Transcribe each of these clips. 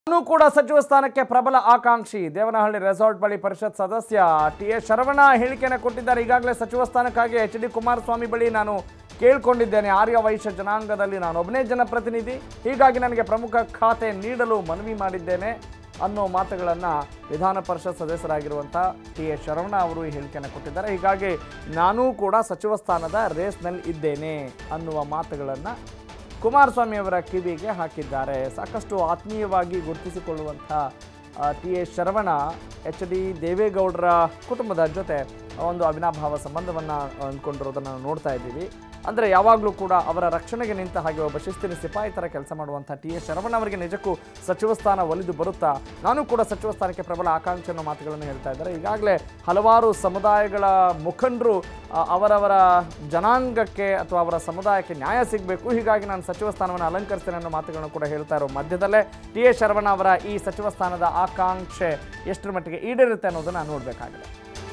ನಾನು ಕೂಡ ಸಚಿವ ಸ್ಥಾನಕ್ಕೆ ಪ್ರಬಲ ಆಕಾಂಕ್ಷಿ ದೇವನಹಳ್ಳಿ ರೆಸಾರ್ಟ್ ಬಳಿ ಪರಿಷತ್ ಸದಸ್ಯ ಟಿ.ಎಸ್. ಶರವಣ ಹೇಳಿಕೆಯನ್ನು ಕೊಟ್ಟಿದ್ದಾರೆ. ಈಗಾಗಲೇ ಸಚಿವ ಸ್ಥಾನಕ್ಕಾಗಿ ಎಚ್.ಡಿ. ಕುಮಾರಸ್ವಾಮಿ ಬಳಿ ನಾನು ಕೇಳಿಕೊಂಡಿದ್ದೇನೆ. ಆರ್ಯ ವೈಶ್ಯ ಜನಾಂಗದಲ್ಲಿ ನಾನು ಒಬ್ಬನೇ ಜನಪ್ರತಿನಿಧಿ, ಹೀಗಾಗಿ ನನಗೆ ಪ್ರಮುಖ ಖಾತೆ ನೀಡಲು ಮನವಿ ಮಾಡಿದ್ದೇನೆ ಅನ್ನೋ ಮಾತುಗಳನ್ನು ವಿಧಾನ ಪರಿಷತ್ ಸದಸ್ಯರಾಗಿರುವಂಥ ಟಿ.ಎಸ್. ಶರವಣ ಅವರು ಈ ಹೇಳಿಕೆಯನ್ನು ಕೊಟ್ಟಿದ್ದಾರೆ. ಹೀಗಾಗಿ ನಾನೂ ಕೂಡ ಸಚಿವ ಸ್ಥಾನದ ರೇಸ್ನಲ್ಲಿ ಇದ್ದೇನೆ ಅನ್ನುವ ಮಾತುಗಳನ್ನು ಕುಮಾರಸ್ವಾಮಿ ಅವರ ಕಿವಿಗೆ ಹಾಕಿದ್ದಾರೆ. ಸಾಕಷ್ಟು ಆತ್ಮೀಯವಾಗಿ ಗುರುತಿಸಿಕೊಳ್ಳುವಂಥ ಟಿ.ಎಸ್. ಶರವಣ ಎಚ್.ಡಿ. ದೇವೇಗೌಡರ ಕುಟುಂಬದ ಜೊತೆ ಒಂದು ಅವಿನಾಭಾವ ಸಂಬಂಧವನ್ನು ಅಂದ್ಕೊಂಡಿರೋದನ್ನು ನೋಡ್ತಾ ಇದ್ದೀವಿ. ಅಂದರೆ ಯಾವಾಗಲೂ ಕೂಡ ಅವರ ರಕ್ಷಣೆಗೆ ನಿಂತ ಹಾಗೆ ಒಬ್ಬ ಶಿಸ್ತಿನ ಸಿಪಾಯಿ ಥರ ಕೆಲಸ ಮಾಡುವಂಥ ಟಿ.ಎಸ್. ಶರವಣ ಅವರಿಗೆ ನಿಜಕ್ಕೂ ಸಚಿವ ಸ್ಥಾನ ಒಲಿದು ಬರುತ್ತಾ, ನಾನು ಕೂಡ ಸಚಿವ ಸ್ಥಾನಕ್ಕೆ ಪ್ರಬಲ ಆಕಾಂಕ್ಷೆ ಅನ್ನೋ ಮಾತುಗಳನ್ನು ಹೇಳ್ತಾ ಇದ್ದಾರೆ. ಈಗಾಗಲೇ ಹಲವಾರು ಸಮುದಾಯಗಳ ಮುಖಂಡರು ಅವರವರ ಜನಾಂಗಕ್ಕೆ ಅಥವಾ ಅವರ ಸಮುದಾಯಕ್ಕೆ ನ್ಯಾಯ ಸಿಗಬೇಕು, ಹೀಗಾಗಿ ನಾನು ಸಚಿವ ಸ್ಥಾನವನ್ನು ಅಲಂಕರಿಸ್ತೇನೆ ಅನ್ನೋ ಮಾತುಗಳನ್ನು ಕೂಡ ಹೇಳ್ತಾ ಇರೋ ಮಧ್ಯದಲ್ಲೇ ಟಿ.ಎಸ್. ಶರವಣ ಅವರ ಈ ಸಚಿವ ಸ್ಥಾನದ ಆಕಾಂಕ್ಷೆ ಎಷ್ಟರ ಮಟ್ಟಿಗೆ ಈಡೇರುತ್ತೆ ಅನ್ನೋದನ್ನು ನೋಡಬೇಕಾಗಿದೆ.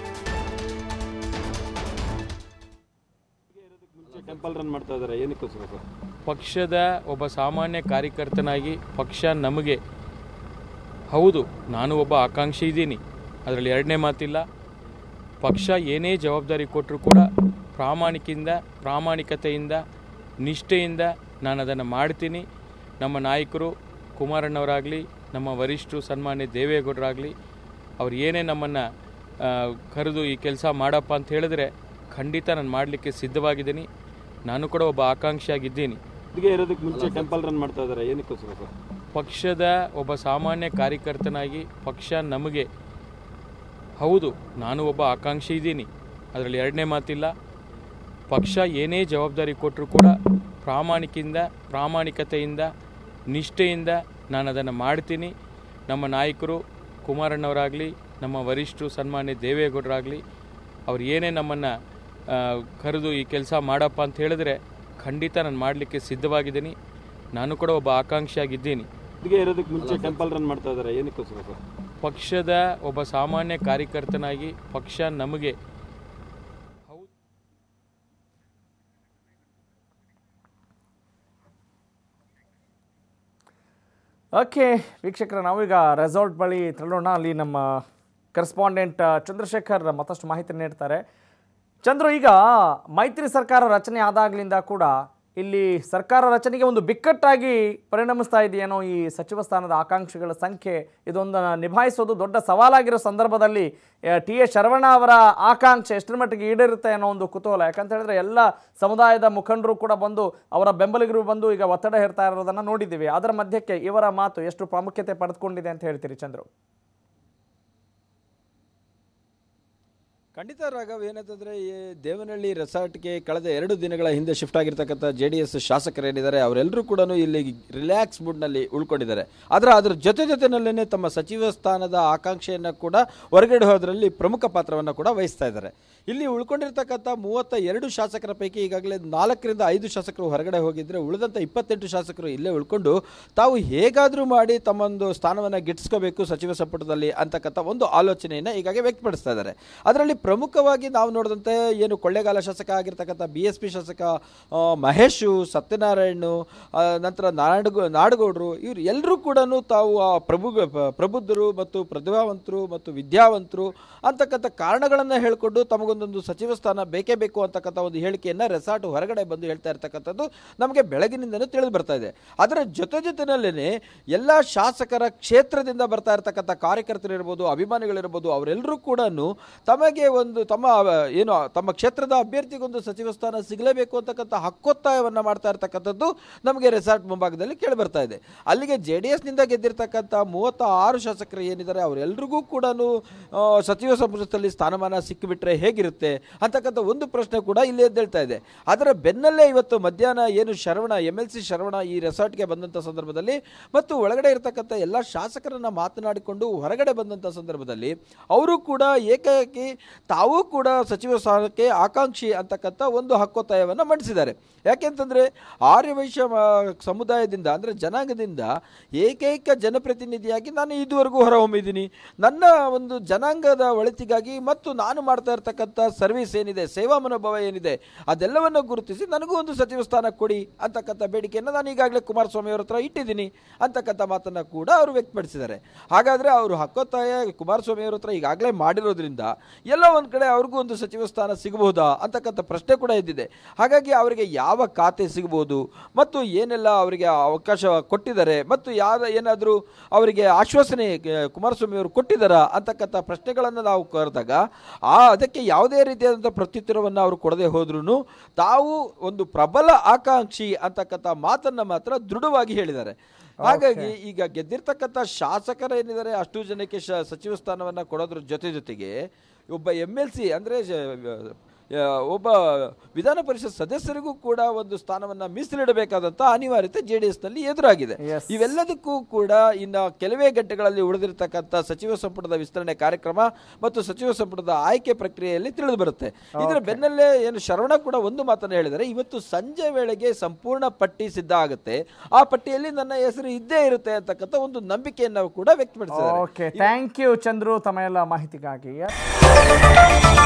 ಟೆಂಪಲ್ ರನ್ ಮಾಡ್ತಾ ಇದ್ದಾರೆ, ಏನಕ್ಕೋಸ್ಕರ? ಪಕ್ಷದ ಒಬ್ಬ ಸಾಮಾನ್ಯ ಕಾರ್ಯಕರ್ತನಾಗಿ ಪಕ್ಷ ನಮಗೆ, ಹೌದು ನಾನು ಒಬ್ಬ ಆಕಾಂಕ್ಷಿ ಇದ್ದೀನಿ, ಅದರಲ್ಲಿ ಎರಡನೇ ಮಾತಿಲ್ಲ. ಪಕ್ಷ ಏನೇ ಜವಾಬ್ದಾರಿ ಕೊಟ್ಟರೂ ಕೂಡ ಪ್ರಾಮಾಣಿಕತೆಯಿಂದ ನಿಷ್ಠೆಯಿಂದ ನಾನು ಅದನ್ನು ಮಾಡ್ತೀನಿ. ನಮ್ಮ ನಾಯಕರು ಕುಮಾರಣ್ಣವರಾಗಲಿ, ನಮ್ಮ ವರಿಷ್ಠರು ಸನ್ಮಾನ್ಯ ದೇವೇಗೌಡರಾಗಲಿ, ಅವ್ರು ಏನೇ ನಮ್ಮನ್ನು ಕರೆದು ಈ ಕೆಲಸ ಮಾಡಪ್ಪ ಅಂತ ಹೇಳಿದ್ರೆ ಖಂಡಿತ ನಾನು ಮಾಡಲಿಕ್ಕೆ ಸಿದ್ಧವಾಗಿದ್ದೀನಿ. ನಾನು ಕೂಡ ಒಬ್ಬ ಆಕಾಂಕ್ಷಿಯಾಗಿದ್ದೀನಿ. ಇದಕ್ಕೆ ಇರೋದಕ್ಕೆ ಮುಂಚೆ ಟೆಂಪಲ್ ರನ್ ಮಾಡ್ತಾ ಇದ್ದಾರೆ, ಏನಕ್ಕೋಸ್ಕರ? ಪಕ್ಷದ ಒಬ್ಬ ಸಾಮಾನ್ಯ ಕಾರ್ಯಕರ್ತನಾಗಿ ಪಕ್ಷ ನಮಗೆ, ಹೌದು ನಾನು ಒಬ್ಬ ಆಕಾಂಕ್ಷಿ ಇದ್ದೀನಿ, ಅದರಲ್ಲಿ ಎರಡನೇ ಮಾತಿಲ್ಲ. ಪಕ್ಷ ಏನೇ ಜವಾಬ್ದಾರಿ ಕೊಟ್ಟರೂ ಕೂಡ ಪ್ರಾಮಾಣಿಕತೆಯಿಂದ ನಿಷ್ಠೆಯಿಂದ ನಾನು ಅದನ್ನು ಮಾಡ್ತೀನಿ. ನಮ್ಮ ನಾಯಕರು ಕುಮಾರಣ್ಣವರಾಗಲಿ, ನಮ್ಮ ವರಿಷ್ಠರು ಸನ್ಮಾನ್ಯ ದೇವೇಗೌಡರಾಗಲಿ, ಅವ್ರು ಏನೇ ನಮ್ಮನ್ನು ಕರೆದು ಈ ಕೆಲಸ ಮಾಡಪ್ಪ ಅಂತ ಹೇಳಿದ್ರೆ ಖಂಡಿತ ನಾನು ಮಾಡಲಿಕ್ಕೆ ಸಿದ್ಧವಾಗಿದ್ದೀನಿ. ನಾನು ಕೂಡ ಒಬ್ಬ ಆಕಾಂಕ್ಷಿಯಾಗಿದ್ದೀನಿ. ಇದಕ್ಕೆ ಇರೋದಕ್ಕೆ ಮುಂಚೆ ಟೆಂಪಲ್ ರನ್ ಮಾಡ್ತಾ ಇದ್ದಾರೆ, ಏನಕ್ಕೋಸ್ಕರ? ಪಕ್ಷದ ಒಬ್ಬ ಸಾಮಾನ್ಯ ಕಾರ್ಯಕರ್ತನಾಗಿ ಪಕ್ಷ ನಮಗೆ, ಓಕೆ ವೀಕ್ಷಕರ, ನಾವೀಗ ರೆಸಾರ್ಟ್ ಬಳಿ ತೆರಳೋಣ. ಅಲ್ಲಿ ನಮ್ಮ ಕರೆಸ್ಪಾಂಡೆಂಟ್ ಚಂದ್ರಶೇಖರ್ ಮತ್ತಷ್ಟು ಮಾಹಿತಿ ನೀಡ್ತಾರೆ. ಚಂದ್ರು, ಈಗ ಮೈತ್ರಿ ಸರ್ಕಾರ ರಚನೆ ಆದಾಗಲಿಂದ ಕೂಡ ಇಲ್ಲಿ ಸರ್ಕಾರ ರಚನೆಗೆ ಒಂದು ಬಿಕ್ಕಟ್ಟಾಗಿ ಪರಿಣಮಿಸ್ತಾ ಇದೆಯೇನೋ ಈ ಸಚಿವ ಸ್ಥಾನದ ಆಕಾಂಕ್ಷಿಗಳ ಸಂಖ್ಯೆ. ಇದೊಂದು ನಿಭಾಯಿಸೋದು ದೊಡ್ಡ ಸವಾಲಾಗಿರೋ ಸಂದರ್ಭದಲ್ಲಿ ಟಿ.ಎಸ್. ಶರವಣ ಅವರ ಆಕಾಂಕ್ಷೆ ಎಷ್ಟರ ಮಟ್ಟಿಗೆ ಈಡೇರುತ್ತೆ ಅನ್ನೋ ಒಂದು ಕುತೂಹಲ. ಯಾಕಂತ ಹೇಳಿದ್ರೆ ಎಲ್ಲ ಸಮುದಾಯದ ಮುಖಂಡರು ಕೂಡ ಬಂದು, ಅವರ ಬೆಂಬಲಿಗರು ಬಂದು ಈಗ ಒತ್ತಡ ಹೇರ್ತಾ ಇರೋದನ್ನು ನೋಡಿದ್ದೀವಿ. ಅದರ ಮಧ್ಯಕ್ಕೆ ಇವರ ಮಾತು ಎಷ್ಟು ಪ್ರಾಮುಖ್ಯತೆ ಪಡೆದುಕೊಂಡಿದೆ ಅಂತ ಹೇಳ್ತೀರಿ ಚಂದ್ರು? ಖಂಡಿತ ರಾಘವ್, ಏನಂತಂದರೆ ಈ ದೇವನಹಳ್ಳಿ ರೆಸಾರ್ಟ್ಗೆ ಕಳೆದ 2 ದಿನಗಳ ಹಿಂದೆ ಶಿಫ್ಟ್ ಆಗಿರ್ತಕ್ಕಂಥ JDS ಶಾಸಕರೇನಿದ್ದಾರೆ ಅವರೆಲ್ಲರೂ ಕೂಡ ಇಲ್ಲಿ ರಿಲ್ಯಾಕ್ಸ್ ಮೂಡ್ನಲ್ಲಿ ಉಳ್ಕೊಂಡಿದ್ದಾರೆ. ಆದರೆ ಅದರ ಜೊತೆನಲ್ಲೇ ತಮ್ಮ ಸಚಿವ ಸ್ಥಾನದ ಆಕಾಂಕ್ಷೆಯನ್ನು ಕೂಡ ಹೊರಗಡೆ ಹೋದ್ರಲ್ಲಿ ಪ್ರಮುಖ ಪಾತ್ರವನ್ನು ಕೂಡ ವಹಿಸ್ತಾ ಇದ್ದಾರೆ. ಇಲ್ಲಿ ಉಳ್ಕೊಂಡಿರ್ತಕ್ಕಂಥ 32 ಶಾಸಕರ ಪೈಕಿ ಈಗಾಗಲೇ 4 ರಿಂದ 5 ಶಾಸಕರು ಹೊರಗಡೆ ಹೋಗಿದ್ದರೆ ಉಳಿದಂಥ 28 ಶಾಸಕರು ಇಲ್ಲೇ ಉಳ್ಕೊಂಡು ತಾವು ಹೇಗಾದರೂ ಮಾಡಿ ತಮ್ಮೊಂದು ಸ್ಥಾನವನ್ನು ಗಿಟ್ಟಿಸ್ಕೋಬೇಕು ಸಚಿವ ಸಂಪುಟದಲ್ಲಿ ಅಂತಕ್ಕಂಥ ಒಂದು ಆಲೋಚನೆಯನ್ನು ಈಗಾಗಲೇ ವ್ಯಕ್ತಪಡಿಸ್ತಾ ಇದ್ದಾರೆ. ಅದರಲ್ಲಿ ಪ್ರಮುಖವಾಗಿ ನಾವು ನೋಡಿದಂತೆ ಏನು ಕೊಳ್ಳೇಗಾಲ ಶಾಸಕ ಆಗಿರ್ತಕ್ಕಂಥ BSP ಶಾಸಕ ಮಹೇಶು, ಸತ್ಯನಾರಾಯಣ್, ನಂತರ ನಾಡಗೌಡರು, ಇವರು ಎಲ್ಲರೂ ಕೂಡ ತಾವು ಪ್ರಬುದ್ಧರು ಮತ್ತು ಪ್ರತಿಭಾವಂತರು ಮತ್ತು ವಿದ್ಯಾವಂತರು ಅಂತಕ್ಕಂಥ ಕಾರಣಗಳನ್ನು ಹೇಳಿಕೊಂಡು ತಮಗೊಂದೊಂದು ಸಚಿವ ಸ್ಥಾನ ಬೇಕೇ ಬೇಕು ಅಂತಕ್ಕಂಥ ಒಂದು ಹೇಳಿಕೆಯನ್ನು ರೆಸಾರ್ಟ್ ಹೊರಗಡೆ ಬಂದು ಹೇಳ್ತಾ ಇರ್ತಕ್ಕಂಥದ್ದು ನಮಗೆ ಬೆಳಗಿನಿಂದಲೂ ತಿಳಿದು ಬರ್ತಾ ಇದೆ. ಅದರ ಜೊತೆನಲ್ಲೇ ಎಲ್ಲ ಶಾಸಕರ ಕ್ಷೇತ್ರದಿಂದ ಬರ್ತಾ ಇರ್ತಕ್ಕಂಥ ಕಾರ್ಯಕರ್ತರಿರ್ಬೋದು, ಅಭಿಮಾನಿಗಳಿರ್ಬೋದು, ಅವರೆಲ್ಲರೂ ಕೂಡ ತಮಗೆ ಒಂದು ತಮ್ಮ ಕ್ಷೇತ್ರದ ಅಭ್ಯರ್ಥಿಗೊಂದು ಸಚಿವ ಸ್ಥಾನ ಸಿಗಲೇಬೇಕು ಅಂತಕ್ಕಂಥ ಹಕ್ಕೊತ್ತಾಯವನ್ನು ಮಾಡ್ತಾ ಇರ್ತಕ್ಕಂಥದ್ದು ನಮಗೆ ರೆಸಾರ್ಟ್ ಮುಂಭಾಗದಲ್ಲಿ ಕೇಳಿ ಬರ್ತಾ ಇದೆ. ಅಲ್ಲಿಗೆ JDS ನಿಂದ ಗೆದ್ದಿರ್ತಕ್ಕಂಥ 36 ಶಾಸಕರು ಏನಿದ್ದಾರೆ ಅವರೆಲ್ಲರಿಗೂ ಕೂಡ ಸಚಿವ ಸಂಪುಟದಲ್ಲಿ ಸ್ಥಾನಮಾನ ಸಿಕ್ಕಿಬಿಟ್ರೆ ಹೇಗಿರುತ್ತೆ ಅಂತಕ್ಕಂಥ ಒಂದು ಪ್ರಶ್ನೆ ಕೂಡ ಇಲ್ಲಿ ಎದ್ದೇಳ್ತಾ ಇದೆ. ಅದರ ಬೆನ್ನಲ್ಲೇ ಇವತ್ತು ಮಧ್ಯಾಹ್ನ ಏನು MLC ಶರವಣ ಈ ರೆಸಾರ್ಟ್ಗೆ ಬಂದಂಥ ಸಂದರ್ಭದಲ್ಲಿ ಮತ್ತು ಒಳಗಡೆ ಇರತಕ್ಕಂಥ ಎಲ್ಲ ಶಾಸಕರನ್ನ ಮಾತನಾಡಿಕೊಂಡು ಹೊರಗಡೆ ಬಂದಂಥ ಸಂದರ್ಭದಲ್ಲಿ ಅವರು ಕೂಡ ಏಕಾಏಕಿ ತಾವೂ ಕೂಡ ಸಚಿವ ಸ್ಥಾನಕ್ಕೆ ಆಕಾಂಕ್ಷಿ ಅಂತಕ್ಕಂಥ ಒಂದು ಹಕ್ಕೊತ್ತಾಯವನ್ನು ಮಂಡಿಸಿದ್ದಾರೆ. ಯಾಕೆಂತಂದರೆ ಆರ್ಯವೈಶ್ಯ ಸಮುದಾಯದಿಂದ ಅಂದರೆ ಜನಾಂಗದಿಂದ ಏಕೈಕ ಜನಪ್ರತಿನಿಧಿಯಾಗಿ ನಾನು ಇದುವರೆಗೂ ಹೊರಹೊಮ್ಮಿದ್ದೀನಿ. ನನ್ನ ಒಂದು ಜನಾಂಗದ ಒಳಿತಿಗಾಗಿ ಮತ್ತು ನಾನು ಮಾಡ್ತಾ ಇರ್ತಕ್ಕಂಥ ಸರ್ವಿಸ್ ಏನಿದೆ, ಸೇವಾ ಮನೋಭಾವ ಏನಿದೆ, ಅದೆಲ್ಲವನ್ನು ಗುರುತಿಸಿ ನನಗೂ ಒಂದು ಸಚಿವ ಸ್ಥಾನ ಕೊಡಿ ಅಂತಕ್ಕಂಥ ಬೇಡಿಕೆಯನ್ನು ನಾನು ಈಗಾಗಲೇ ಕುಮಾರಸ್ವಾಮಿ ಅವರ ಹತ್ರ ಇಟ್ಟಿದ್ದೀನಿ ಅಂತಕ್ಕಂಥ ಮಾತನ್ನು ಕೂಡ ಅವರು ವ್ಯಕ್ತಪಡಿಸಿದ್ದಾರೆ. ಹಾಗಾದರೆ ಅವರು ಹಕ್ಕೊತ್ತಾಯ ಕುಮಾರಸ್ವಾಮಿ ಅವರ ಹತ್ರ ಈಗಾಗಲೇ ಮಾಡಿರೋದ್ರಿಂದ ಎಲ್ಲ ಒಂದು ಕಡೆ ಅವ್ರಿಗೂ ಒಂದು ಸಚಿವ ಸ್ಥಾನ ಸಿಗಬಹುದಾ ಅಂತಕ್ಕಂಥ ಪ್ರಶ್ನೆ ಕೂಡ ಇದ್ದಿದೆ. ಹಾಗಾಗಿ ಅವರಿಗೆ ಯಾವ ಖಾತೆ ಸಿಗಬಹುದು ಮತ್ತು ಏನೆಲ್ಲ ಅವರಿಗೆ ಅವಕಾಶ ಕೊಟ್ಟಿದ್ದಾರೆ ಮತ್ತು ಏನಾದರೂ ಅವರಿಗೆ ಆಶ್ವಾಸನೆ ಕುಮಾರಸ್ವಾಮಿ ಅವರು ಕೊಟ್ಟಿದ್ದಾರಾ ಅಂತಕ್ಕಂಥ ಪ್ರಶ್ನೆಗಳನ್ನು ನಾವು ಕರೆದಾಗ ಅದಕ್ಕೆ ಯಾವುದೇ ರೀತಿಯಾದಂಥ ಪ್ರತ್ಯುತ್ತರವನ್ನು ಅವರು ಕೊಡದೆ ಹೋದ್ರೂ ತಾವು ಒಂದು ಪ್ರಬಲ ಆಕಾಂಕ್ಷಿ ಅಂತಕ್ಕಂಥ ಮಾತನ್ನು ಮಾತ್ರ ದೃಢವಾಗಿ ಹೇಳಿದ್ದಾರೆ. ಹಾಗಾಗಿ ಈಗ ಗೆದ್ದಿರ್ತಕ್ಕಂಥ ಶಾಸಕರೇನಿದ್ದಾರೆ ಅಷ್ಟು ಜನಕ್ಕೆ ಸಚಿವ ಸ್ಥಾನವನ್ನು ಕೊಡೋದ್ರ ಜೊತೆಗೆ ಒಬ್ಬ MLC ಅಂದರೆ ಒಬ್ಬ ವಿಧಾನ ಪರಿಷತ್ ಸದಸ್ಯರಿಗೂ ಕೂಡ ಒಂದು ಸ್ಥಾನವನ್ನು ಮೀಸಲಿಡಬೇಕಾದಂಥ ಅನಿವಾರ್ಯತೆ JDSನಲ್ಲಿ ಎದುರಾಗಿದೆ. ಇವೆಲ್ಲದಕ್ಕೂ ಕೂಡ ಇನ್ನು ಕೆಲವೇ ಗಂಟೆಗಳಲ್ಲಿ ಉಳಿದಿರತಕ್ಕಂಥ ಸಚಿವ ಸಂಪುಟದ ವಿಸ್ತರಣೆ ಕಾರ್ಯಕ್ರಮ ಮತ್ತು ಸಚಿವ ಸಂಪುಟದ ಆಯ್ಕೆ ಪ್ರಕ್ರಿಯೆಯಲ್ಲಿ ತಿಳಿದು ಬರುತ್ತೆ. ಇದರ ಬೆನ್ನಲ್ಲೇ ಏನು ಶರವಣ ಕೂಡ ಒಂದು ಮಾತನ್ನು ಹೇಳಿದರೆ, ಇವತ್ತು ಸಂಜೆ ವೇಳೆಗೆ ಸಂಪೂರ್ಣ ಪಟ್ಟಿ ಸಿದ್ಧ ಆಗುತ್ತೆ, ಆ ಪಟ್ಟಿಯಲ್ಲಿ ನನ್ನ ಹೆಸರು ಇದ್ದೇ ಇರುತ್ತೆ ಅಂತಕ್ಕಂಥ ಒಂದು ನಂಬಿಕೆಯನ್ನು ಕೂಡ ವ್ಯಕ್ತಪಡಿಸಿದ್ದಾರೆ. ಥ್ಯಾಂಕ್ ಯು ಚಂದ್ರು, ತಮ್ಮ ಎಲ್ಲ ಮಾಹಿತಿಗಾಗಿ.